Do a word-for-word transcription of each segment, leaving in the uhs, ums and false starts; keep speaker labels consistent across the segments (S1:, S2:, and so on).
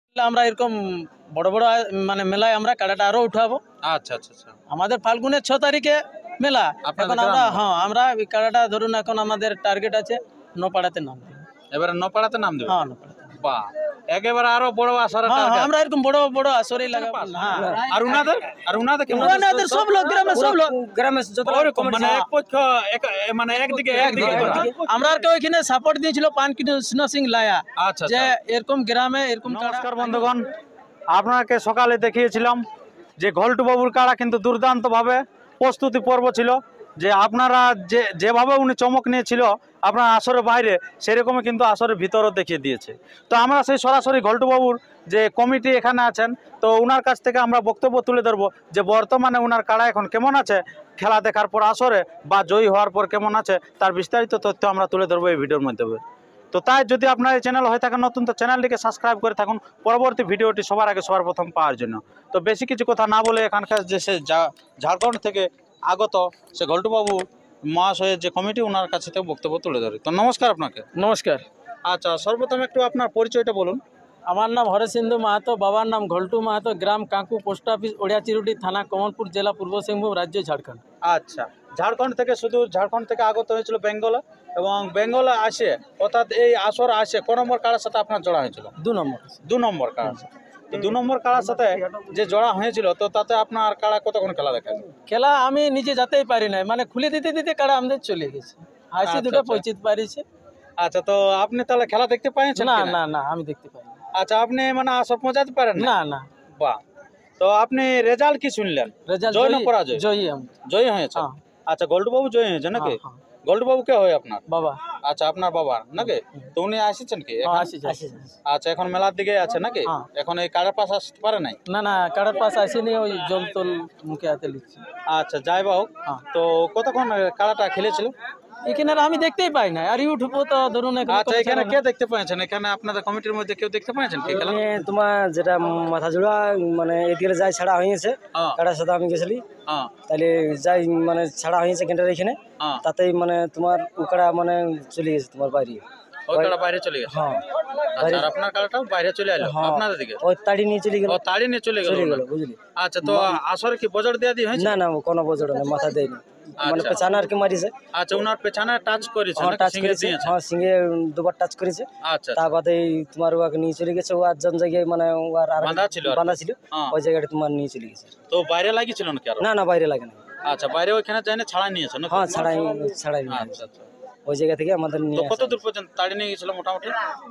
S1: আমরা এরকম বড় বড় আ- মানে মেলায় আমরা কাড়াটা আরো উঠাবো।
S2: আচ্ছা আচ্ছা আচ্ছা
S1: আমাদের ফাল্গুনের ছ তারিখে মেলা।
S2: আপনাদের
S1: এখন আমরা
S2: গ্রামে?
S1: হ্যাঁ আমরা এই কাড়াটা ধরুন এখন আমাদের টার্গেট আছে নপাড়াতে নাম দেবো।
S2: এবারে নপাড়াতে নাম দেবে?
S1: হ্যাঁ নপাড়াতে।
S2: বাহ, একেবারে আরো বড় আসার
S1: হ্যাঁ হ্যাঁ,
S2: টার্গেট।
S1: আমরা এরকম বড় বড় আসরেই লাগাবো। হ্যাঁ
S2: আর উনাদের আর উনাদের কেমন?
S1: ওনাদের সব লোক গ্রামে সব লোক
S3: গ্রামে
S2: ওরকম মানে এক পক্ষ এক- মানে একদিকে একদিকে করা।
S1: আমরা আর ওইখানে সাপোর্ট দিয়েছিল পান কৃষ্ণ সিং লায়া
S2: আচ্ছা
S1: যে
S2: আচ্ছা।
S1: এরকম গ্রামে এরকম কাড়া-
S4: নমস্কার বন্ধুগণ, আপনাকে সকালে দেখিয়েছিলাম যে ঘল্টু বাবুর কাড়া কিন্তু দুর্দান্তভাবে প্রস্তুতি পর্ব ছিল, যে আপনারা যে যেভাবে উনি চমক নিয়েছিল আপনার আসরের বাইরে, সেরকমই কিন্তু আসরের ভিতরও দেখিয়ে দিয়েছে। তো আমরা সেই সরাসরি ঘল্টু বাবুর যে কমিটি এখানে আছেন, তো ওনার কাছ থেকে আমরা বক্তব্য তুলে ধরবো যে বর্তমানে ওনার কাড়া এখন কেমন আছে, খেলা দেখার পর আসরে বা জয়ী হওয়ার পর কেমন আছে, তার বিস্তারিত তথ্য আমরা তুলে ধরবো এই ভিডিওর মাধ্যমে। তো তাই যদি আপনার এই চ্যানেল হয়ে থাকে নতুন, তো চ্যানেলটিকে সাবস্ক্রাইব করে থাকুন পরবর্তী ভিডিওটি সবার আগে সবার প্রথম পাওয়ার জন্য। তো বেশি কিছু কথা না বলে এখানকার যে সে যা- ঝাড়খণ্ড থেকে আগত সে ঘল্টুবাবু মহাশয়ের যে কমিটি, ওনার কাছে থেকে বক্তব্য তুলে ধরে। তো নমস্কার আপনাকে।
S1: নমস্কার,
S4: আচ্ছা, সর্বপ্রথম একটু আপনার পরিচয়টা বলুন।
S1: আমার নাম হরেশিন্দু মাহাতো, বাবার নাম ঘল্টু মাহাতো, গ্রাম কাঁকু, পোস্ট অফিস ওড়িয়াচিরুটি, থানা কমলপুর, জেলা পূর্ব সিংভূম, রাজ্য ঝাড়খণ্ড।
S4: আচ্ছা, ঝাড়খণ্ড থেকে শুধু ঝাড়খণ্ড থেকে আগত হয়েছিল বেঙ্গলে, এবং বেঙ্গলে আসে অর্থাৎ এই আসর আসে কোন নম্বর কারার সাথে আপনার জোড়া হয়েছিল?
S1: দু নম্বর।
S4: দু নম্বর কারার সাথে। তো দু নম্বর কারার সাথে যে জোড়া হয়েছিল, তো তাতে আপনার কারা কতক্ষণ খেলা দেখা?
S1: খেলা আমি নিজে যেতেই পারি নাই, মানে খুলে দিতে দিতে কাড়া আমাদের চলে গেছে। আইসি
S4: আচ্ছা,
S1: দুটো
S4: আচ্ছা।
S1: পরিচিত পারিছে।
S4: আচ্ছা, তো আপনি তাহলে খেলা দেখতে পাইছেন
S1: না
S4: কি না?
S1: না না আমি দেখতে পাই না।
S4: আচ্ছা, আপনি মানে আসর পৌঁছাতে পারেন না?
S1: না না
S4: বাহ, তো আপনি রেজাল্ট কি শুনলেন?
S1: রেজাল্ট
S4: জয় না পরাজয়?
S1: জয়ী আমি।
S4: জয়ী হয়েছে।
S1: হ্যাঁ।
S4: আচ্ছা, গোল্ডু বাবু জয়ী হয়েছে নাকি?
S1: হ্যাঁ, হ্যাঁ।
S4: গোল্ডু বাবু কে হয় আপনার?
S1: বাবা।
S4: আচ্ছা, আপনার বাবা নাকি? তো উনি আসছেন কি
S1: হ্যাঁ,
S4: এখন?
S1: আসিছে, আসিছে।
S4: আচ্ছা, এখন মেলার দিকে আছে নাকি?
S1: হ্যাঁ।
S4: এখন এই কার্ডের পাশ আসতে পারে নাই?
S1: না না কাড়ার পাশ আসেনি, ওই জল তল মুখে হাতে লিখছি।
S4: আচ্ছা, যাই হোক,
S1: হ্যাঁ।
S4: তো কতক্ষণ কাড়াটা খেলেছিল?
S1: এখানে আর আমি দেখতেই পাই না, আর ইউটিউবে তো ধরুন এখন
S4: আচ্ছা,
S1: কোনো
S4: এখানে
S1: চ্যানেল
S4: কে
S1: নেই।
S4: দেখতে পেয়েছেন? এখানে আপনাদের কমিটির মধ্যে কেউ দেখতে পেয়েছেন কি খেলা?
S3: এখানে তোমার যেটা মাথা জোড়া মানে এদিকে যাই ছাড়া হয়েছে
S4: হ্যাঁ,
S3: কাটার সাথে আমি গেছিলি,
S4: হ্যাঁ,
S3: তাহলে যাই মানে ছাড়া হয়েছে কেন্টার এখানে,
S4: হ্যাঁ।
S3: তাতেই মানে তোমার উকাড়া মানে চলে গেছে তোমার বাইরে।
S4: ওই কাড়া বাইরে চলে গেছে।
S3: হ্যাঁ,
S4: আচ্ছা, আর আপনার কাড়াটাও বাইরে চলে এলো
S3: হ্যাঁ।
S4: আপনাদের দিকে?
S3: ওই তাড়ি নিয়ে চলে গেল,
S4: ও, তাড়ি নিয়ে চলে গেল
S3: চলে
S4: ওরা।
S3: গেল বুঝলি।
S4: আচ্ছা, তো আসরে কি বজর দেয়া দিয়ে হয়েছে?
S3: না না কোনো বজড় না, মাথা দেয়নি, মানে
S4: আচ্ছা।
S3: পেছানা আর কি মারিছে।
S4: আচ্ছা, উনার পেছনে টাচ করেছে
S3: হ্যাঁ
S4: নাকি
S3: টাচ
S4: সিঙ্গে
S3: করেছে,
S4: দিয়েছে?
S3: হ্যাঁ সিঙ্গে দুবার টাচ করেছে।
S4: আচ্ছা,
S3: তার বাদে তোমার ওকে নিয়ে চলে গেছে, ও আর জন জায়গায় মানে ও আর আর
S4: বাঁধা ছিল আর কি?
S3: বাঁধা ছিল,
S4: হ্যাঁ।
S3: ওই জায়গাটা তোমার নিয়ে চলে গেছে।
S4: তো বাইরে লাগিয়েছিল নাকি আরো?
S3: না না বাইরে লাগে না,
S4: আচ্ছা, বাইরে ওইখানে যাইনি ছাড়াই নিয়েছে নাকি?
S3: হ্যাঁ ছাড়াই ছাড়াই নিয়ে
S4: আচ্ছা আচ্ছা।
S3: ওই জায়গা থেকে আমাদের
S4: তো
S3: নিয়ে
S4: কত
S3: আসে।
S4: দূর পর্যন্ত তাড়ি নিয়ে গেছিল মোটামুটি?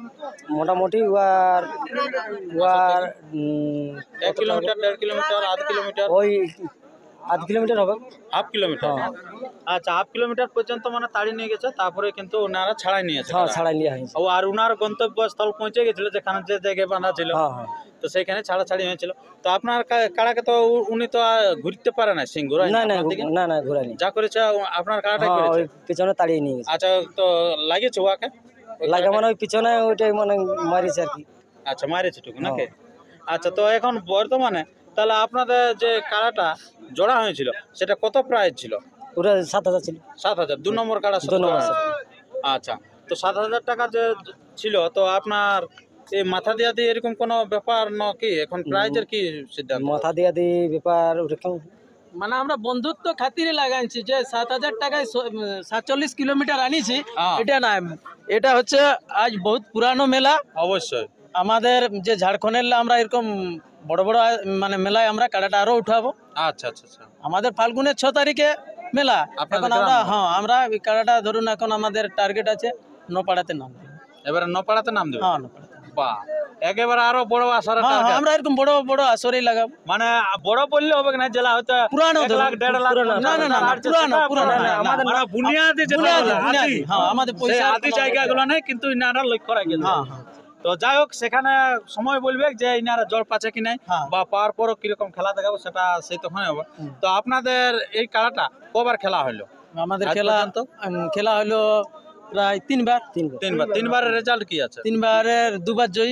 S3: মোটামুটি ওয়ার ওয়ার উম,
S4: এক কিলোমিটার, দেড় কিলোমিটার, আধ কিলোমিটার,
S3: ওই আধ কিলোমিটার হবে।
S4: Half kilometre?
S3: হ্যাঁ।
S4: আচ্ছা, হাফ কিলোমিটার পর্যন্ত মানে তাড়ি নিয়ে গেছে, তারপরে কিন্তু ওনারা ছাড়াই নিয়েছে।
S3: হ্যাঁ ছাড়াই নিয়ে হয়েছে।
S4: ও, আর উনার গন্তব্যস্থল পৌঁছে গেছিল যেখানে যে জায়গায় বাঁধা ছিল,
S3: হ্যাঁ হ্যাঁ
S4: তো সেখানে ছাড়াছাড়ি হয়েছিল। তো আপনার কা- কাড়াকে তো উ- উনি তো আর ঘুরতে পারে না, সিং ঘুরাই
S3: না না
S4: দিকে
S3: না না ঘোরানি,
S4: যা করেছে ও- আপনার কাড়াটা
S3: হ্যাঁ
S4: করেছে।
S3: ওই পিছনে তাড়িয়ে নিয়ে গেছে।
S4: আচ্ছা, তো লাগিয়েছে ওয়াকে?
S3: লাগা মানে ওই পিছনে ওইটাই মানে মারিছে আর কি।
S4: আচ্ছা, মারেছে টুকু নাকি? আচ্ছা, তো এখন বর্তমানে তাহলে আপনাদের যে কাড়াটা জোড়া হয়েছিল সেটা কত প্রাইস ছিল?
S3: ওটা সাত হাজার ছিল।
S4: সাত হাজার দু নম্বর কাড়া
S3: দু নম্বর।
S4: আচ্ছা, তো সাত হাজার টাকা যে ছিল, তো আপনার এই মাথা দিয়া দিয়ে এরকম কোনো ব্যাপার নাকি? এখন প্রাইজের কি সিদ্ধান্ত?
S3: মাথা দিয়া দিয়ে ব্যাপার ওরকম।
S1: মানে আমরা বন্ধুত্ব খাতিরে লাগাইছি যে সাত হাজার টাকায় স- সাতচল্লিশ কিলোমিটার আনিছি,
S4: হ্যাঁ।
S1: এটা না, এটা হচ্ছে আজ বহুত পুরানো মেলা।
S4: অবশ্যই।
S1: আমাদের যে ঝাড়খণ্ডের আমরা এরকম বড় বড় আ- মানে মেলায় আমরা কাড়াটা আরো উঠাবো।
S2: আচ্ছা আচ্ছা আচ্ছা।
S1: আমাদের ফাল্গুনের ছ তারিখে মেলা।
S2: আপনাদের
S1: এখন আমরা
S2: গ্রামে?
S1: হ্যাঁ আমরা এই কাড়াটা ধরুন এখন আমাদের টার্গেট আছে নপাড়াতে নাম দেবো।
S2: এবারে নপাড়াতে নাম দেবে?
S1: হ্যাঁ নপাড়াতে।
S2: বাহ, একেবারে আরো বড় আসার
S1: হ্যাঁ হ্যাঁ,
S2: টার্গেট।
S1: আমরা এরকম বড় বড় আসরেই লাগাবো।
S4: মানে বড় বললে হবে না, জেলা হয়তো
S1: পুরানো
S4: এক লাখ, দেড় লাখ,
S1: পুরানো, না না না না, পুরানো পুরানো না, না,
S4: আমাদের মানে বুনিয়াদি যেটা
S1: বুনিয়াদি,
S4: বলে,
S1: বুনিয়াদি,
S4: আদি।
S1: হ্যাঁ আমাদের
S4: সেই
S1: পয়সা
S4: আদি জায়গাগুলো নেই, কিন্তু ইনারা লক্ষ্য রাখেন।
S1: হ্যাঁ হ্যাঁ
S4: তো যাই হোক, সেখানে সময় বলবে যে ইনারা জল পাচ্ছে কি নাই,
S1: হ্যাঁ।
S4: বা পাওয়ার পরও কিরকম খেলা দেখাবো, সেটা সেই তখন হবে।
S1: হুম।
S4: তো আপনাদের এই খেলাটা কবার খেলা হলো?
S1: আমাদের
S4: আজ
S1: খেলা
S4: পর্যন্ত?
S1: উম, খেলা হলো প্রায় তিনবার।
S3: তিনবার।
S4: তিনবার। তিনবারের রেজাল্ট কি আছে?
S1: তিনবারের দুবার জয়ী।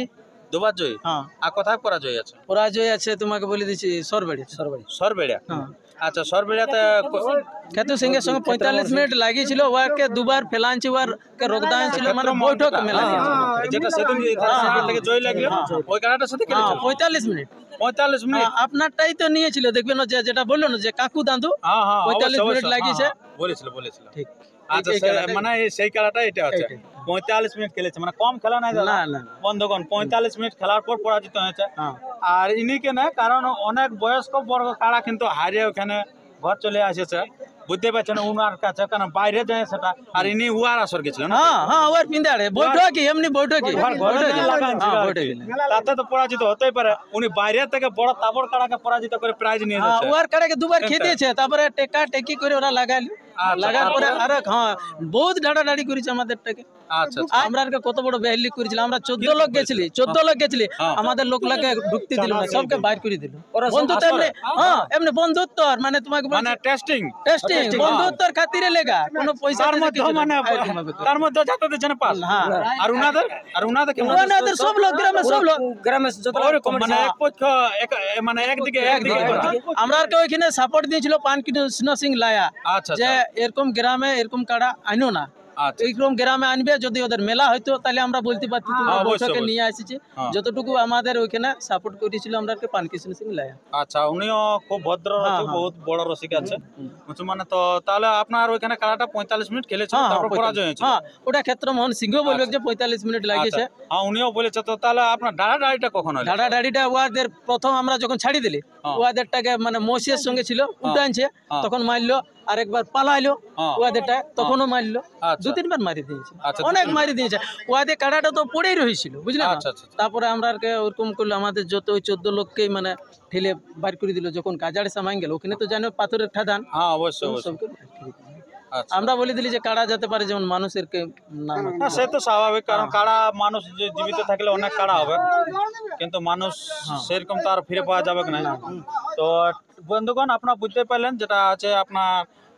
S2: দুবার জয়ী।
S1: হ্যাঁ
S2: আর কোথায় পরাজয় আছে?
S1: পরাজয় আছে তোমাকে বলে দিচ্ছি সরবাড়ি সরবাড়ি
S2: সরবেড়া।
S1: হ্যাঁ
S2: আচ্ছা, সরবেড়াতে
S1: খেতু সিংহের সঙ্গে পঁয়তাল্লিশ মিনিট লাগিয়েছিল ওয়াকে দুবার ফেলাঞ্চি ওয়ার কে রোগদান ছিল মানে বৈঠক মেলা
S2: যেটা সেদিন সেদিন থেকে জয় লাগলো ওই খেলাটার সাথে
S1: হ্যাঁ
S2: খেলেছিল
S1: পঁয়তাল্লিশ মিনিট
S2: পঁয়তাল্লিশ মিনিট।
S1: হ্যাঁ, আপনারটাই তো নিয়েছিল দেখবেন না যে যেটা বললো না যে কাকু দাদু
S2: হ্যাঁ হ্যাঁ
S1: পঁয়তাল্লিশ
S2: অবশ্যই,
S1: মিনিট
S2: অবশ্যই।
S1: লাগিয়েছে
S2: হ্যাঁ, হ্যাঁ, বলেছিল বলেছিল।
S1: ঠিক
S2: আচ্ছা,
S1: এই
S2: সে-
S1: খেলাটাই।
S2: মানে এই সেই খেলাটা এটা হচ্ছে
S1: এইটাই।
S2: পঁয়তাল্লিশ মিনিট খেলেছে, মানে কম খেলা নাই দাদা।
S1: না না
S2: বন্ধুগণ পঁয়তাল্লিশ মিনিট খেলার পর পরাজিত হয়েছে।
S1: হ্যাঁ
S2: আর ইনিকে না, কারণ অনেক বয়স্ক বর্গ কারা কিন্তু হারিয়ে ওখানে ঘর চলে আসেছে, বুঝতে পারছেন উনার কাছে, কারণ বাইরে যায় সেটা। আর ইনি উয়ার আসর গেছিলেন না?
S1: হ্যাঁ হ্যাঁ ওর পিন্দাড়ে বৈঠকি এমনি বৈঠকি
S2: ঘর ঘরে
S1: বৈঠকি।
S2: না লাগাইছিল
S1: হ্যাঁ,
S2: আর
S1: বৈঠকি।
S2: কি। তাতে তো পরাজিত হতেই পারে। উনি বাইরে থেকে বড় তাবড় কাড়াকে পরাজিত করে প্রাইজ নিয়ে
S1: হ্যাঁ
S2: যাচ্ছে।
S1: ওর কাড়াকে দুবার
S2: একটা।
S1: খেতেছে তারপরে টেকা টেকি করে ওরা লাগাইল
S2: আচ্ছা,
S1: লাগার পরে
S2: তারপরে?
S1: আরে হ্যাঁ বহুত ডাড়াডাড়ি করেছে আমাদেরটাকে।
S2: আচ্ছা আচ্ছা।
S1: আমরা আর কত বড় বেহলি করেছিলাম, আমরা চোদ্দ লোক গেছিলি চোদ্দ লোক গেছিলি
S2: হ্যাঁ।
S1: আমাদের লোকলাকে ঢুকতে দিল না, সবকে বাইর করে দিল।
S3: ওরা সব
S1: বন্ধুত্ব এমনি হ্যাঁ এমনি বন্ধুত্ব আর মানে তোমাকে
S2: মানে টেস্টিং
S1: টেস্টিং
S2: testing,
S1: বন্ধুত্বর খাতিরে লেগা কোনো পয়সা
S2: তার
S1: দিয়ে
S2: মধ্যে
S1: কিছু না।
S2: মানে
S1: আইটেম হবে তো।
S2: তার মধ্যে যাতে দিচ্ছেন পাস।
S1: হ্যাঁ
S2: আর উনাদের আর উনাদের কেমন?
S1: ওনাদের সব লোক গ্রামে সব লোক
S3: গ্রামে যত
S2: ওরকম মানে এক পক্ষ এক- মানে একদিকে একদিকে করা।
S1: আমরা আর কেউ এখানে সাপোর্ট দিয়েছিল পান কৃষ্ণ সিং লায়া
S2: আচ্ছা
S1: যে
S2: আচ্ছা
S1: এরকম গ্রামে এরকম কাড়া আইনো না,
S2: আচ্ছা
S1: এইরকম গ্রামে আনবে। যদি ওদের মেলা হয়তো তাহলে আমরা বলতে পারছি তোমরা
S2: হ্যাঁ, অবশ্যই,
S1: বৈঠকে
S2: অবশ্যই।
S1: নিয়ে আসিছি।
S2: হ্যাঁ।
S1: যতটুকু আমাদের ওইখানে সাপোর্ট করেছিল আমরা পান কৃষ্ণ সিং লায়া।
S2: আচ্ছা, উনিও খুব ভদ্র
S1: হ্যাঁ,
S2: রসিক,
S1: হ্যাঁ।
S2: বহুত বড় রসিক আছে বুঝছো। মানে তো তাহলে আপনার ওইখানে খেলাটা পঁয়তাল্লিশ মিনিট খেলেছে,
S1: হ্যাঁ
S2: তারপর
S1: হ্যাঁ,
S2: পরাজয় হয়েছে।
S1: হ্যাঁ ওটা ক্ষেত্র মোহন সিংহ বলবে যে পঁয়তাল্লিশ মিনিট লাগিয়েছে।
S2: আচ্ছা, হ্যাঁ উনিও বলেছে। তো তাহলে আপনার ডাড়া ডাড়িটা কখন হলো?
S1: ডাড়া ডাড়িটা ওয়াদের প্রথম আমরা যখন ছাড়ি দিলি
S2: হ্যাঁ।
S1: ওয়াদেরটাকে মানে মসিয়ার সঙ্গে ছিল উঠানছে
S2: হ্যাঁ।
S1: তখন মারলো, আর একবার পালাইলো
S2: হ্যাঁ।
S1: ওয়াদেরটা তখনও মারলো,
S2: আচ্ছা।
S1: দু তিনবার মারি দিয়েছে,
S2: আচ্ছা,
S1: অনেক
S2: দু তিন-
S1: মারি দিয়েছে। ওয়াদে কাড়াটা তো পড়েই রয়েছিল বুঝলে না?
S2: আচ্ছা, আচ্ছা, আচ্ছা।
S1: তারপরে আমরা আর কে ওরকম করলো আমাদের যত ওই চোদ্দ লোককেই মানে ঠেলে বাইর করে দিল। যখন কাজাড়ে সামাই গেল ওখানে তো জানো পাথরের ঠাদান,
S2: হ্যাঁ অবশ্যই অবশ্যই।
S1: সবকে বাইর করে দিল।
S2: আচ্ছা,
S1: আমরা বলে দিলি যে কাড়া যেতে পারে যেমন মানুষের কে নাম আছে।
S2: না সে তো স্বাভাবিক, কারণ কাড়া মানুষ যে জীবিত থাকলে অনেক কাড়া হবে, কিন্তু মানুষ সেরকম তো আর ফিরে পাওয়া যাবে না। তো বন্ধুগণ আপনারা বুঝতে পারলেন, যেটা আছে আপনার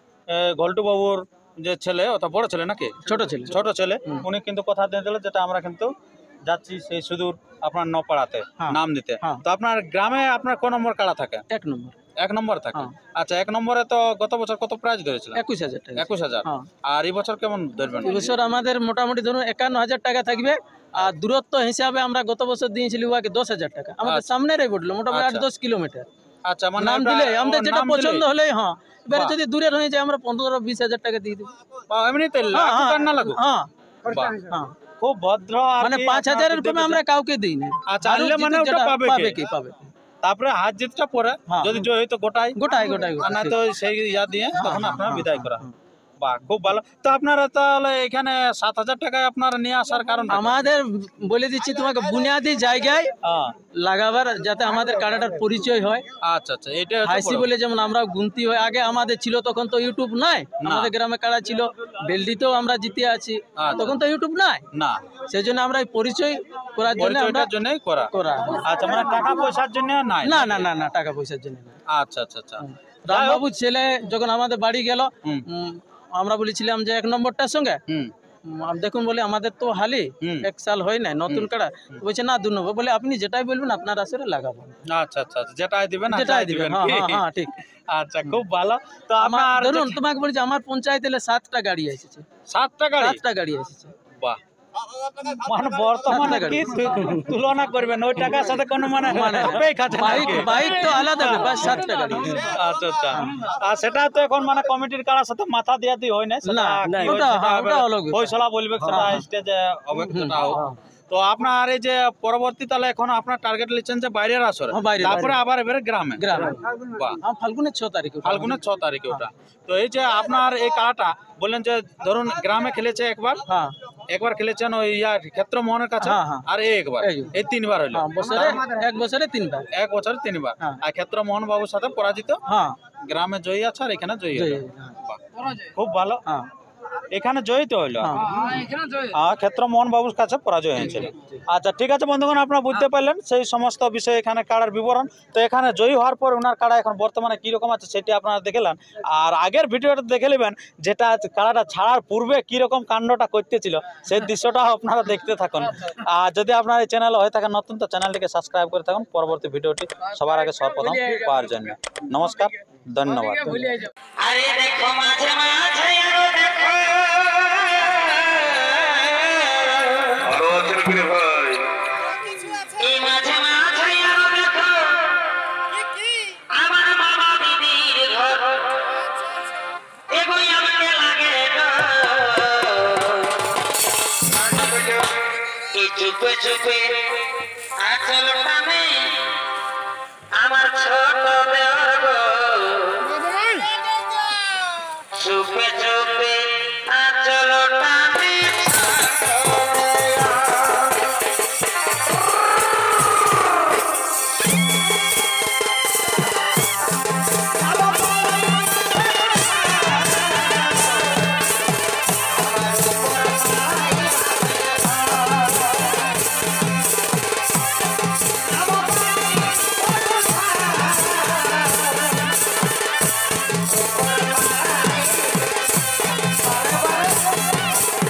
S2: ঘল্টু বাবুর যে ছেলে, ওটা বড় ছেলে নাকি
S1: ছোট ছেলে
S2: ছোট ছেলে, উনি কিন্তু কথা দিয়ে দিল, যেটা আমরা কিন্তু যাচ্ছি সেই সুদূর আপনার নপাড়াতে
S1: হ্যাঁ।
S2: নাম দিতে।
S1: হ্যাঁ।
S2: তো আপনার গ্রামে আপনার কোন নম্বর কাড়া থাকে?
S1: এক নম্বর
S2: এক নম্বর থাকে।
S1: হ্যাঁ।
S2: আচ্ছা, এক নম্বরে তো গত বছর কত প্রাইজ ধরেছিলেন?
S1: একুশ হাজার টাকা।
S2: একুশ হাজার।
S1: হ্যাঁ।
S2: আর এই বছর কেমন ধরবেন?
S1: এবছর আমাদের মোটামুটি ধরুন একান্ন হাজার টাকা থাকবে। আর দূরত্ব হিসাবে আমরা গত বছর দিয়েছিলি উহাকে দশ হাজার টাকা, আমাদের
S2: আচ্ছা।
S1: সামনেরই বললো মোটামুটি আট
S2: আচ্ছা।
S1: দশ কিলোমিটার।
S2: আচ্ছা, মানে
S1: নাম
S2: ওটা-
S1: দিলে আমাদের
S2: ও,
S1: যেটা
S2: নাম
S1: পছন্দ
S2: দিলেই?
S1: হলেই হ্যাঁ, এবারে
S2: বাহ।
S1: যদি দূরের হয়ে যায় আমরা পনেরো বিশ হাজার টাকা দিয়ে দেবো।
S2: বা এমনিতে
S1: হ্যাঁ,
S2: লাগুক
S1: হ্যাঁ,
S2: আর না লাগুক?
S1: হ্যাঁ,
S2: বাহ,
S1: হ্যাঁ।
S2: খুব ভদ্র। আর
S1: মানে
S2: কি
S1: পাঁচ
S2: আপনারা
S1: হাজারের
S2: বুঝতে
S1: কমে আমরা
S2: পেরেছেন?
S1: কাউকে দিই না।
S2: আচ্ছা,
S1: আরো
S2: আনলে মানে
S1: জিতে
S2: ওটা
S1: যেটা
S2: পাবে কে?
S1: পাবে কি পাবে
S2: তারপরে হাত জিতটা পরে
S1: হ্যাঁ,
S2: যদি জয় হইতো গোটাই,
S1: গোটাই গোটাই
S2: আর না
S1: গোটাই।
S2: তো সেই ইয়া দিয়ে তখন
S1: হ্যাঁ,
S2: আপনারা
S1: হ্যাঁ,
S2: বিদায় করা।
S1: হ্যাঁ।
S2: বাহ, খুব ভালো। তো আপনারা তাহলে এখানে সাত হাজার টাকায় আপনারা নিয়ে আসার কারণ?
S1: আমাদের বলে দিচ্ছি তোমাকে বুনিয়াদি জায়গায়
S2: হ্যাঁ,
S1: লাগাবার যাতে আমাদের কাড়াটার পরিচয় হয়।
S2: আচ্ছা আচ্ছা, এটা হচ্ছে
S1: হাসি
S2: বড়।
S1: বলে যেমন আমরা গুনতি হয়, আগে আমাদের ছিল তখন তো ইউটিউব নাই, আমাদের গ্রামে কাড়া ছিল বেলডিতেও আমরা জিতে আছি,
S2: আচ্ছা।
S1: তখন তো ইউটিউব নাই,
S2: না,
S1: সেই জন্য আমরা এই পরিচয় করার জন্য আমরা
S2: পরিচয়টার জন্যই করা।
S1: করা।
S2: আচ্ছা, মানে টাকা পয়সার জন্য নাই?
S1: না না না না টাকা পয়সার জন্য না।
S2: আচ্ছা আচ্ছা আচ্ছা।
S1: রামবাবুর ছেলে যখন আমাদের বাড়ি গেল,
S2: হুম
S1: উম, আমরা বলেছিলাম যে এক নম্বরটার সঙ্গে
S2: হুম
S1: উম, আম দেখুন বলে আমাদের তো হালি
S2: হুম।
S1: এক সাল হয় নাই নতুন কাড়া, বলছে না দু নম্বর, বলে আপনি যেটাই বলবেন আপনার আসরে লাগাবো,
S2: আচ্ছা আচ্ছা আচ্ছা, যেটাই দিবেন
S1: যেটাই
S2: যেটাই
S1: দিবেন।
S2: দিবেন।
S1: হ্যাঁ হ্যাঁ হ্যাঁ ঠিক।
S2: আচ্ছা, খুব ভালো। তো
S1: আমার
S2: আপনার
S1: ধরুন তোমাকে বলছি আমার পঞ্চায়েত এলে সাতটা গাড়ি এসেছে,
S2: সাতটা গাড়ি?
S1: সাতটা গাড়ি এসেছে।
S2: বাহ, মানে বর্তমানে
S1: সাতটা
S2: কি
S1: গাড়ি।
S2: তু- তুলনা করবেন ওই টাকার সাথে কোনো মানে
S1: মানে
S2: আপেই খাচ্ছে না
S1: বাইক
S2: কি?
S1: বাইক তো আলাদা ব্যাপার, সাতটা গাড়ি।
S2: আচ্ছা আচ্ছা। আর সেটা তো এখন মানে কমিটির কারার সাথে মাথা দিয়া দিয়ে হয় না, সেটা
S1: না,
S2: কি
S1: না,
S2: হয়
S1: ওটা-
S2: সেটা
S1: হ্যাঁ,
S2: হবে।
S1: ওটা অলগ ব্যাপার।
S2: ফয়সালা বলবে সেটা স্টেজে হবে, সেটা হোক। তো আপনার এই যে পরবর্তী তাহলে এখন আপনার টার্গেট লিখছেন যে বাইরের আসরে,
S1: হ্যাঁ, বাইরে,
S2: তারপরে
S1: বাইরে।
S2: আবার এবারে গ্রামে?
S1: গ্রামে
S2: বাহ,
S1: আম ফাল্গুনের ছ তারিখে ওটা।
S2: ফাল্গুনের ছ তারিখে ওটা। তো এই যে আপনার এই কাড়াটা বললেন যে ধরুন গ্রামে খেলেছে একবার,
S1: হ্যাঁ
S2: একবার খেলেছেন ওই ইয়া ক্ষেত্র মোহনের কাছে,
S1: হ্যাঁ, হ্যাঁ।
S2: আর এই একবার,
S1: এই।
S2: এই তিনবার হইলো।
S1: হ্যাঁ, বছরে এক বছরে তিনবার।
S2: এক বছরে তিনবার।
S1: হ্যাঁ।
S2: আর ক্ষেত্র মোহন বাবুর সাথে পরাজিত,
S1: হ্যাঁ
S2: গ্রামে জয়ী আছে আর এখানে জয়ী
S1: জয়ী,
S2: হলো।
S1: হ্যাঁ।
S2: বাহ, খুব ভালো।
S1: হ্যাঁ
S2: এখানে জয়ী তো হইলো হ্যাঁ ক্ষেত্র মোহন বাবুর কাছে পরাজয় হয়েছিল। আচ্ছা ঠিক আছে বন্ধুগণ, আপনারা বুঝতে পারলেন সেই সমস্ত বিষয়ে এখানে কাড়ার বিবরণ। তো এখানে জয়ী হওয়ার পর ওনার কাড়া এখন বর্তমানে কীরকম আছে সেটি আপনারা দেখলেন। আর আগের ভিডিওটা দেখে নেবেন যেটা কাড়াটা ছাড়ার পূর্বে কীরকম কাণ্ডটা করতেছিল সেই দৃশ্যটা আপনারা দেখতে থাকুন। আর যদি আপনার এই চ্যানেল হয়ে থাকেন নতুন, তো চ্যানেলটিকে সাবস্ক্রাইব করে থাকুন পরবর্তী ভিডিওটি সবার আগে সর্বপ্রথম পাওয়ার জন্য। নমস্কার, ধন্যবাদ।
S5: আরে দেখো মাঝে মাঝে আরো দেখো এই মাঝে মাঝে আরো দেখো আমার মামা দিদির ঘর এগোই আমাকে লাগে এই চুপে চুপে আচল টানে